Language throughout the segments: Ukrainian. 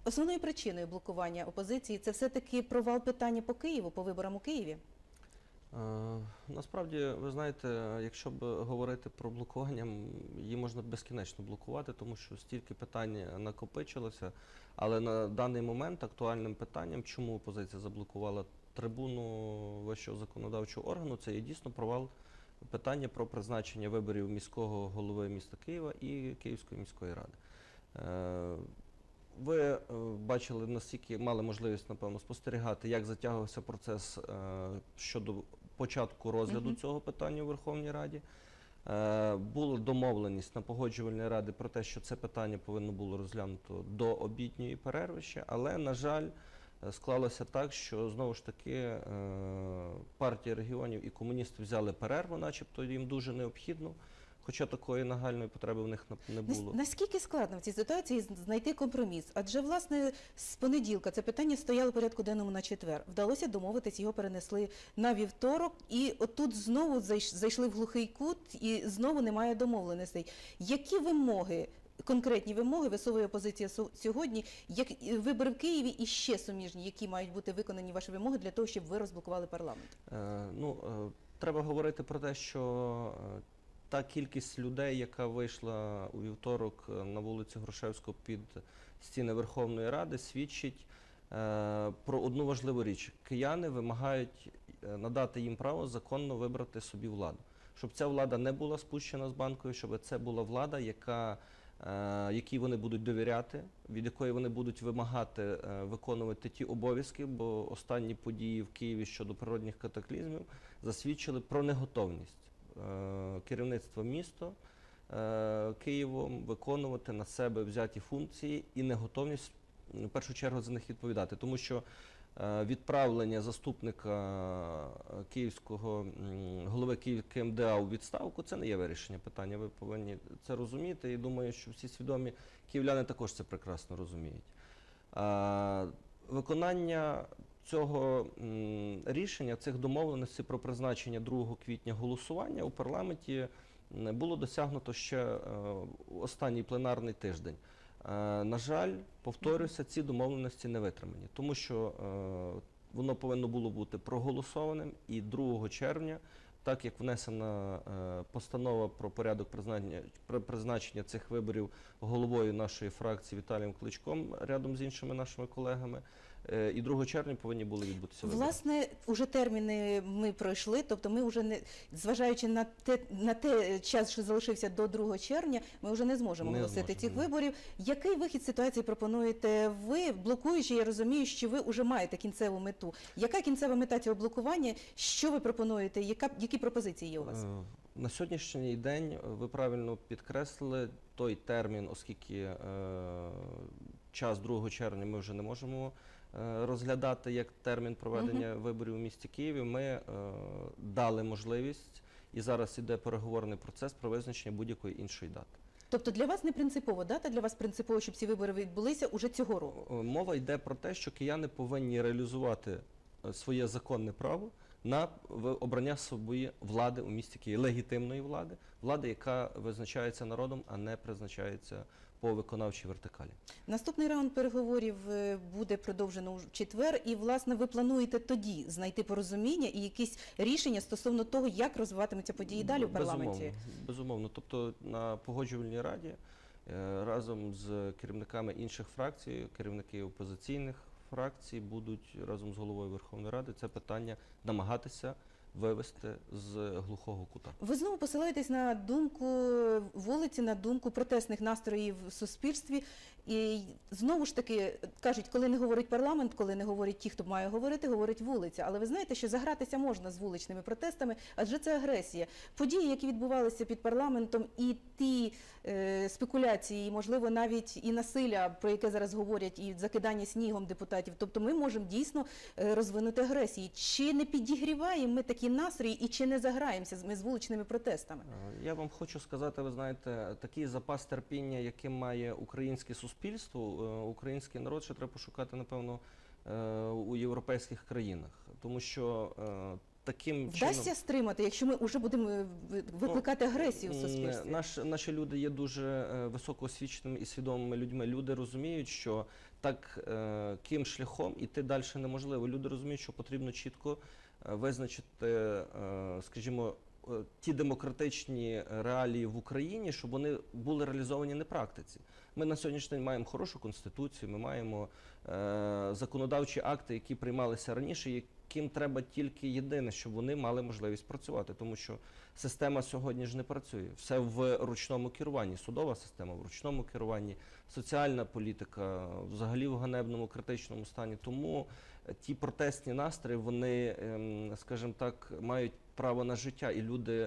Основною причиною блокування опозиції це все-таки провал питання по Києву, по виборам у Києві? Насправді, ви знаєте, якщо б говорити про блокування, її можна безкінечно блокувати, тому що стільки питань накопичилося. Але на даний момент актуальним питанням, чому опозиція заблокувала трибуну вищого законодавчого органу, це є дійсно провал питання про призначення виборів міського голови міста Києва і Київської міської ради. Ви бачили, наскільки мали можливість, напевно, спостерігати, як затягувався процес щодо початку розгляду цього питання у Верховній Раді. Була домовленість на Погоджувальній раді про те, що це питання повинно було розглянуто до обідньої перерви ще, але, на жаль, склалося так, що, знову ж таки, партія регіонів і комуністи взяли перерву, начебто їм дуже необхідно. Хоча такої нагальної потреби в них не було. Наскільки складно в цій ситуації знайти компроміс? Адже, власне, з понеділка це питання стояло в порядку денному на четвер. Вдалося домовитись, його перенесли на вівторок. І отут знову зайшли в глухий кут і знову немає домовленостей. Які вимоги, конкретні вимоги висовує опозиція сьогодні? Як вибори в Києві і ще суміжні, які мають бути виконані ваші вимоги для того, щоб ви розблокували парламент? Треба говорити про те, що та кількість людей, яка вийшла у вівторок на вулицю Грушевського під стіни Верховної Ради, свідчить про одну важливу річ. Кияни вимагають надати їм право законно вибрати собі владу. Щоб ця влада не була спущена з банкою, щоб це була влада, якій вони будуть довіряти, від якої вони будуть вимагати виконувати ті обов'язки, бо останні події в Києві щодо природних катаклізмів засвідчили про неготовність керівництва міста Києвом виконувати на себе взяті функції і неготовність в першу чергу за них відповідати. Тому що відправлення заступника голови Київської МДА у відставку – це не є вирішення питання. Ви повинні це розуміти і думаю, що всі свідомі київляни також це прекрасно розуміють. Виконання цього рішення, цих домовленостей про призначення 2 квітня голосування у парламенті було досягнуто ще останній пленарний тиждень. На жаль, повторюся, ці домовленості не витримані, тому що воно повинно було бути проголосованим і 2 червня, так як внесена постанова про порядок призначення цих виборів головою нашої фракції Віталієм Кличком, рядом з іншими нашими колегами, і 2 червня повинні були відбутися вибори. Власне, вже терміни ми пройшли, тобто ми вже, зважаючи на те час, що залишився до 2 червня, ми вже не зможемо оголосити цих виборів. Який вихід з ситуації пропонуєте ви, блокуючи? Я розумію, що ви вже маєте кінцеву мету. Яка кінцева мета цього блокування? Що ви пропонуєте? Які пропозиції є у вас? На сьогоднішній день ви правильно підкреслили той термін, оскільки час 2 червня ми вже не можемо розглядати як термін проведення виборів у місті Києві. Ми дали можливість, і зараз іде переговорний процес про визначення будь-якої іншої дати. Тобто для вас не принципова дата, для вас принципово, щоб ці вибори відбулися уже цього року? Мова йде про те, що кияни повинні реалізувати своє законне право на обрання собі влади у місті Києві, легітимної влади, влади, яка визначається народом, а не призначається по виконавчій вертикалі. Наступний раунд переговорів буде продовжено у четвер, і, власне, ви плануєте тоді знайти порозуміння і якісь рішення стосовно того, як розвиватимуться події далі в парламенті? Безумовно. Тобто на Погоджувальній раді разом з керівниками інших фракцій, керівники опозиційних фракцій будуть разом з головою Верховної Ради це питання намагатися вивести з глухого кута. Ви знову посилаєтесь на думку вулиці, на думку протестних настроїв в суспільстві. І знову ж таки кажуть, коли не говорить парламент, коли не говорять ті, хто має говорити, говорить вулиця. Але ви знаєте, що загратися можна з вуличними протестами, адже це агресія. Події, які відбувалися під парламентом, і ті спекуляції, можливо, навіть і насилля, про яке зараз говорять, і закидання снігом депутатів. Тобто ми можемо дійсно розвинути агресії. Чи не підігріваємо ми такі настрої і чи не заграємося ми з вуличними протестами? Я вам хочу сказати, ви знаєте, такий запас терпіння, яким має українське суспільство, український народ, ще треба пошукати, напевно, у європейських країнах. Тому що таким Вдасться чином... стримати, якщо ми вже будемо викликати агресію в суспільстві? Наші люди є дуже високоосвіченими і свідомими людьми. Люди розуміють, що таким шляхом іти далі неможливо. Люди розуміють, що потрібно чітко визначити, скажімо, ті демократичні реалії в Україні, щоб вони були реалізовані на практиці. Ми на сьогоднішній день маємо хорошу конституцію, ми маємо законодавчі акти, які приймалися раніше, яким треба тільки єдине, щоб вони мали можливість працювати, тому що система сьогодні ж не працює. Все в ручному керуванні, судова система в ручному керуванні, соціальна політика взагалі в ганебному критичному стані. Тому ті протестні настрої, вони, скажімо так, мають право на життя, і люди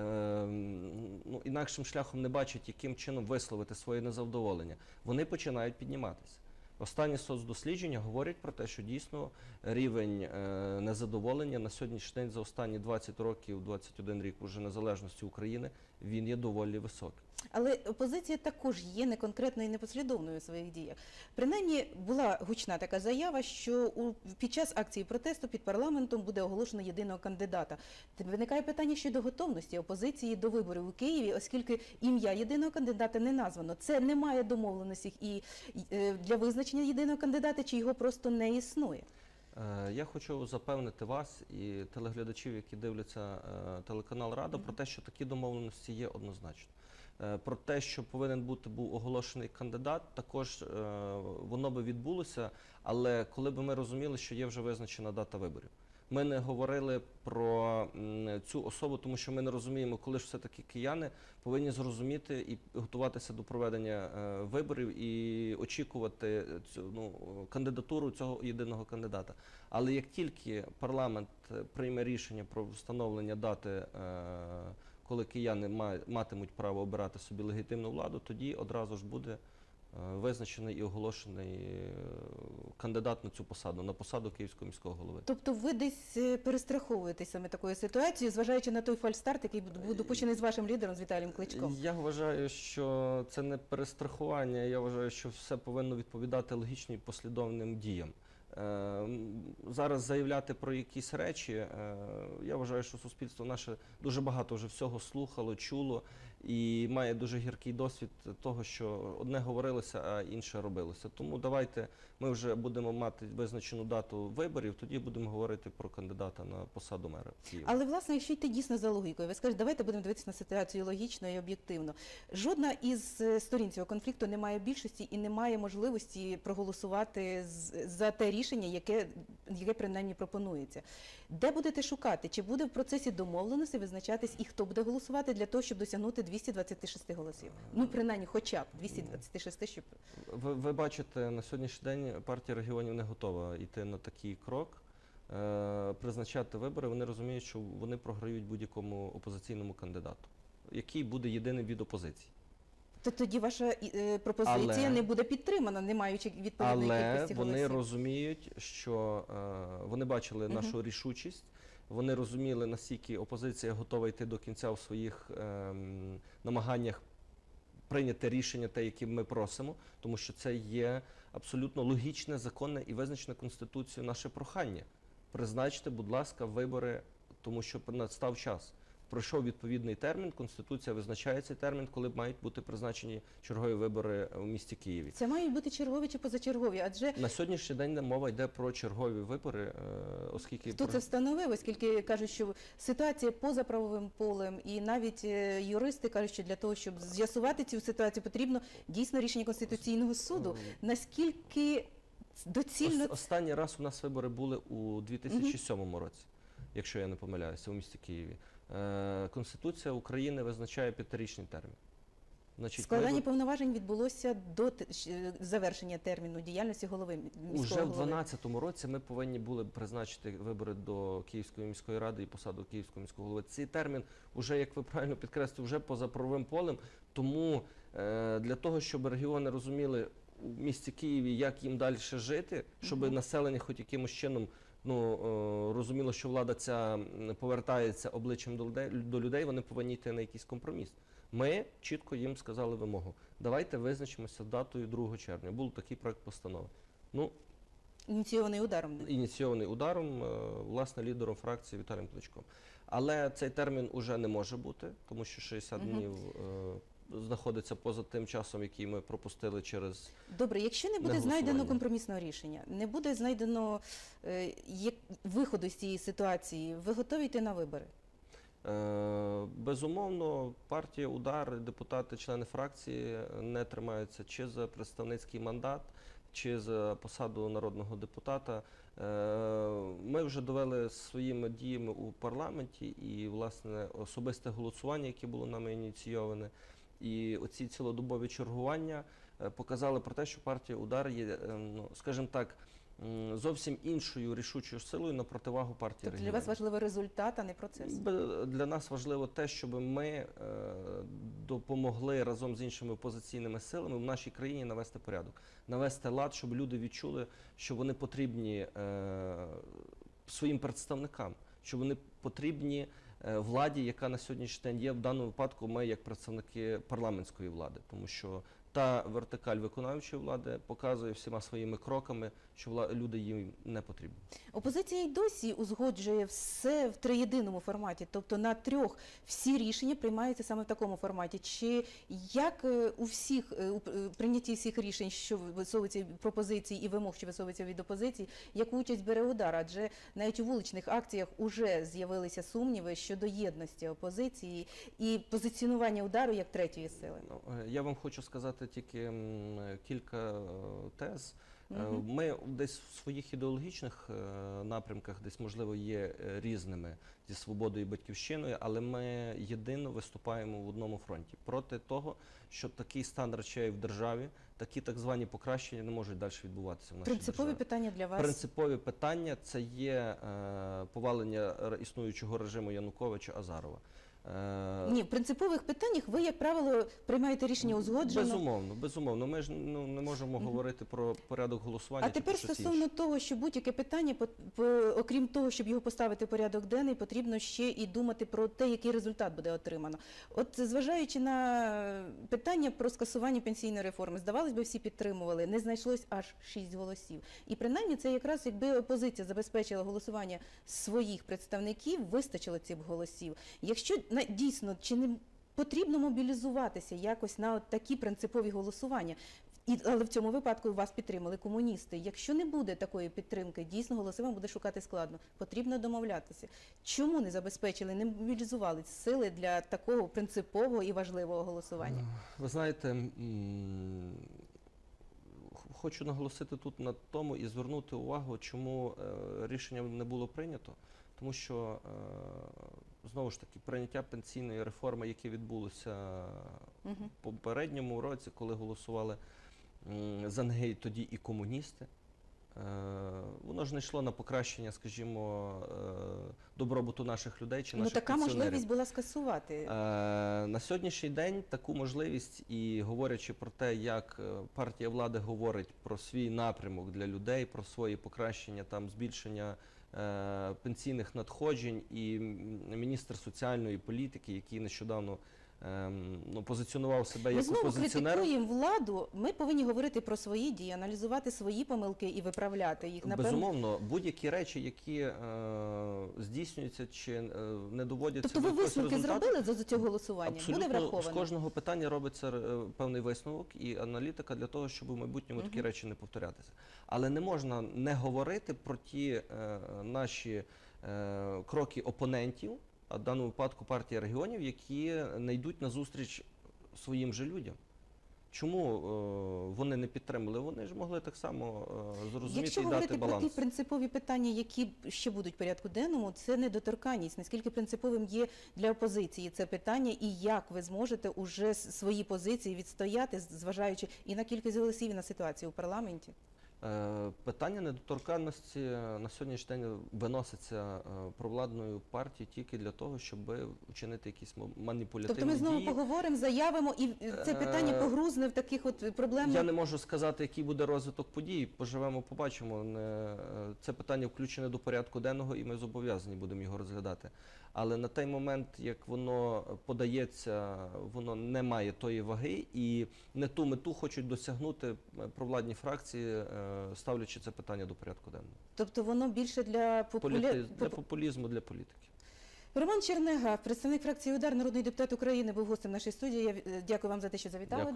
інакшим шляхом не бачать, яким чином висловити своє незадоволення. Вони починають підніматися. Останні соцдослідження говорять про те, що дійсно рівень незадоволення на сьогоднішній день за останні 20 років, 21 рік уже незалежності України, він є доволі високий. Але опозиція також є неконкретною і непослідовною у своїх діях. Принаймні була гучна така заява, що під час акції протесту під парламентом буде оголошено єдиного кандидата. Виникає питання щодо готовності опозиції до виборів у Києві, оскільки ім'я єдиного кандидата не названо. Це немає домовленості і для визначення єдиного кандидата, чи його просто не існує. Я хочу запевнити вас і телеглядачів, які дивляться телеканал «Рада», про те, що такі домовленості є однозначно. Про те, що повинен був оголошений кандидат, також воно би відбулося, але коли б ми розуміли, що є вже визначена дата виборів. Ми не говорили про цю особу, тому що ми не розуміємо, коли ж все-таки кияни повинні зрозуміти і готуватися до проведення виборів і очікувати кандидатуру цього єдиного кандидата. Але як тільки парламент прийме рішення про встановлення дати, коли кияни матимуть право обирати собі легітимну владу, тоді одразу ж буде визначений і оголошений кандидат на цю посаду, на посаду Київського міського голови. Тобто ви десь перестраховуєтесь саме такою ситуацією, зважаючи на той фальстарт, який був допущений з вашим лідером, з Віталієм Кличком? Я вважаю, що це не перестрахування, я вважаю, що все повинно відповідати логічним і послідовним діям. Зараз заявляти про якісь речі, я вважаю, що суспільство наше дуже багато вже всього слухало, чуло і має дуже гіркий досвід того, що одне говорилося, а інше робилося. Тому давайте ми вже будемо мати визначену дату виборів, тоді будемо говорити про кандидата на посаду мера Києва. Але, власне, якщо йти дійсно за логікою, ви скажете, давайте будемо дивитися на ситуацію логічно і об'єктивно. Жодна із сторін цього конфлікту не має більшості і не має можливості проголосувати за те рішення, яке принаймні пропонується. Де будете шукати? Чи буде в процесі домовленості визначатись і хто буде голосувати для того, щоб досягнути 226 голосів? Ну, принаймні, хоча б 226, щоб... Ви бачите, на сьогоднішній день партія регіонів не готова йти на такий крок, призначати вибори. Вони розуміють, що вони програють будь-якому опозиційному кандидату, який буде єдиним від опозиції. То тоді ваша пропозиція не буде підтримана, не маючи відповідної кількості голосів. Але вони розуміють, що вони бачили нашу рішучість, вони розуміли, наскільки опозиція готова йти до кінця у своїх намаганнях прийняти рішення те, яке ми просимо, тому що це є абсолютно логічне, законне і визначене Конституцією наше прохання. Призначте, будь ласка, вибори, тому що настав час. Пройшов відповідний термін, Конституція визначає цей термін, коли мають бути призначені чергові вибори у місті Києві. Це мають бути чергові чи позачергові? Адже на сьогоднішній день мова йде про чергові вибори, оскільки... Хто це встановив, оскільки кажуть, що ситуація поза правовим полем, і навіть юристи кажуть, що для того, щоб з'ясувати цю ситуацію, потрібно дійсно рішення Конституційного суду. Наскільки доцільно... Останній раз у нас вибори були у 2007 році, якщо я не помиляюся, у місті Києві. Конституція України визначає 5-річний термін. Значить, складання повноважень відбулося до завершення терміну діяльності голови міського голови. Уже в 2012 році ми повинні були призначити вибори до Київської міської ради і посаду Київського міського голови. Цей термін уже, як ви правильно підкреслили, вже поза правовим полем. Тому для того, щоб регіони розуміли у місті Києві, як їм далі жити, щоб населення хоч якимось чином розуміло, що влада ця повертається обличчям до людей, вони повинні йти на якийсь компроміс. Ми чітко їм сказали вимогу. Давайте визначимося датою 2 червня. Був такий проект постанови. Ініційований ударом. ініційований ударом, власне, лідером фракції Віталієм Кличком. Але цей термін уже не може бути, тому що 60 днів знаходиться поза тим часом, який ми пропустили через... Добре, якщо не буде неголосування. знайдено компромісного рішення, не буде знайдено виходу з цієї ситуації, ви готові йти на вибори? Безумовно, партія «Удар», депутати, члени фракції не тримаються чи за представницький мандат, чи за посаду народного депутата. Ми вже довели своїми діями у парламенті і, власне, особисте голосування, яке було нами ініційоване, і оці цілодобові чергування показали про те, що партія «Удар» є, скажімо так, зовсім іншою рішучою силою на противагу партії Тобто для регіонів. вас важливий результат, а не процес? Для нас важливо те, щоб ми допомогли разом з іншими опозиційними силами в нашій країні навести порядок, навести лад, щоб люди відчули, що вони потрібні своїм представникам, що вони потрібні владі, яка на сьогоднішній день є. В даному випадку ми як представники парламентської влади, тому що та вертикаль виконавчої влади показує всіма своїми кроками, що люди їм не потрібні. Опозиція й досі узгоджує все в триєдиному форматі, тобто на трьох всі рішення приймаються саме в такому форматі. Чи як у прийнятті всіх рішень, що висовуються пропозицій і вимог, що висовуються від опозиції, яку участь бере «Удар»? Адже навіть у вуличних акціях уже з'явилися сумніви щодо єдності опозиції і позиціонування «Удару» як третьої сили. Я вам хочу сказати тільки кілька тез. Ми десь в своїх ідеологічних напрямках десь, можливо, є різними зі «Свободою» і «Батьківщиною», але ми єдино виступаємо в одному фронті проти того, що такий стан речей в державі, такі так звані покращення не можуть далі відбуватися в нашій Принципові державі. питання для вас? Принципові питання – це є повалення існуючого режиму Януковича-Азарова. Ні, в принципових питаннях ви, як правило, приймаєте рішення узгоджено. Безумовно. Ми ж не можемо говорити про порядок голосування. А тепер стосовно того, що будь-яке питання, окрім того, щоб його поставити в порядок денний, потрібно ще і думати про те, який результат буде отримано. От зважаючи на питання про скасування пенсійної реформи, здавалось би, всі підтримували, не знайшлось аж 6 голосів. І принаймні це якраз, якби опозиція забезпечила голосування своїх представників, вистачило цих голосів. Якщо дійсно, чи не потрібно мобілізуватися якось на такі принципові голосування? Але в цьому випадку вас підтримали комуністи. Якщо не буде такої підтримки, дійсно голоси буде шукати складно. Потрібно домовлятися. Чому не забезпечили, не мобілізували сили для такого принципового і важливого голосування? Ви знаєте, хочу наголосити тут на тому і звернути увагу, чому рішення не було прийнято. Тому що, знову ж таки, прийняття пенсійної реформи, яке відбулося в попередньому році, коли голосували за неї тоді і комуністи, воно ж не йшло на покращення, скажімо, добробуту наших людей чи наших така пенсіонерів. можливість була скасувати. На сьогоднішній день таку можливість, і говорячи про те, як партія влади говорить про свій напрямок для людей, про свої покращення, там, збільшення пенсійних надходжень, і міністр соціальної політики, який нещодавно позиціонував себе як опозиціонер. Ми знову критикуємо владу, ми повинні говорити про свої дії, аналізувати свої помилки і виправляти їх. Безумовно, будь-які речі, які здійснюються чи не доводяться тобто до якогось результату. Тобто ви висновки зробили з цього голосування? Абсолютно, буде враховано? з кожного питання робиться певний висновок і аналітика для того, щоб у майбутньому такі речі не повторятися. Але не можна не говорити про ті наші кроки опонентів, а в даному випадку партія регіонів, які не йдуть назустріч своїм же людям. Чому вони не підтримали? Вони ж могли так само зрозуміти Якщо і дати говорити баланс. про ті принципові питання, які ще будуть в порядку денному, це недоторканність. Наскільки принциповим є для опозиції це питання і як ви зможете уже свої позиції відстояти, зважаючи і на кількість голосів, і на ситуацію у парламенті? Питання недоторканності на сьогоднішній день виноситься провладною партією тільки для того, щоб вчинити якісь маніпулятивні дії. Тобто ми знову поговоримо, заявимо, і це питання погрузне в таких от проблемах? Я не можу сказати, який буде розвиток подій. Поживемо, побачимо. Це питання включене до порядку денного, і ми зобов'язані будемо його розглядати. Але на той момент, як воно подається, воно не має тої ваги, і не ту мету хочуть досягнути провладні фракції, ставлячи це питання до порядку денного. Тобто воно більше для Для популізму, для політики. Роман Чернега, представник фракції УДАР, народний депутат України, був гостем нашої студії. Я дякую вам за те, що завітали. Дякую.